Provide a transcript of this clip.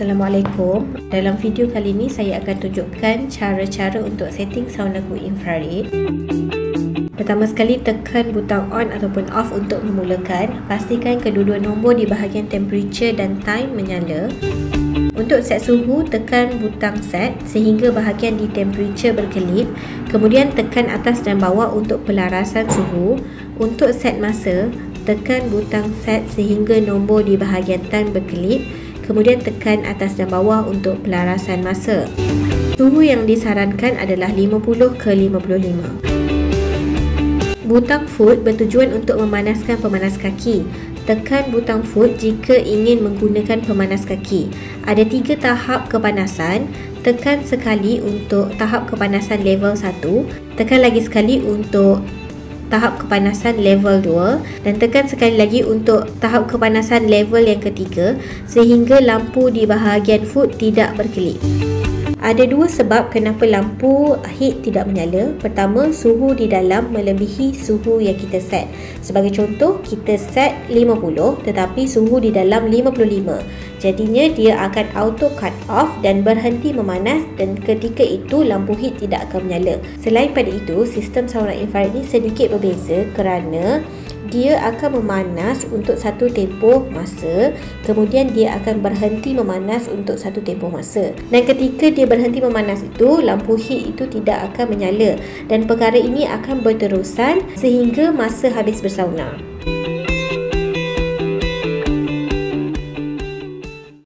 Assalamualaikum. Dalam video kali ini saya akan tunjukkan cara-cara untuk setting sauna cool infrared. Pertama sekali, tekan butang on ataupun off untuk memulakan. Pastikan kedua-dua nombor di bahagian temperature dan time menyala. Untuk set suhu, tekan butang set sehingga bahagian di temperature berkelip. Kemudian tekan atas dan bawah untuk pelarasan suhu. Untuk set masa, tekan butang set sehingga nombor di bahagian time berkelip. Kemudian tekan atas dan bawah untuk pelarasan masa. Suhu yang disarankan adalah 50 ke 55. Butang foot bertujuan untuk memanaskan pemanas kaki. Tekan butang foot jika ingin menggunakan pemanas kaki. Ada 3 tahap kepanasan. Tekan sekali untuk tahap kepanasan level 1. Tekan lagi sekali untuk tahap kepanasan level 2 dan tekan sekali lagi untuk tahap kepanasan level yang ketiga sehingga lampu di bahagian foot tidak berkelip. Ada 2 sebab kenapa lampu heat tidak menyala. Pertama, suhu di dalam melebihi suhu yang kita set. Sebagai contoh, kita set 50 tetapi suhu di dalam 55. Jadinya dia akan auto cut off dan berhenti memanas dan ketika itu lampu heat tidak akan menyala. Selain pada itu, sistem sauna infrared ini sedikit berbeza kerana dia akan memanas untuk satu tempoh masa, kemudian dia akan berhenti memanas untuk satu tempoh masa. Dan ketika dia berhenti memanas itu, lampu heat itu tidak akan menyala dan perkara ini akan berterusan sehingga masa habis bersauna.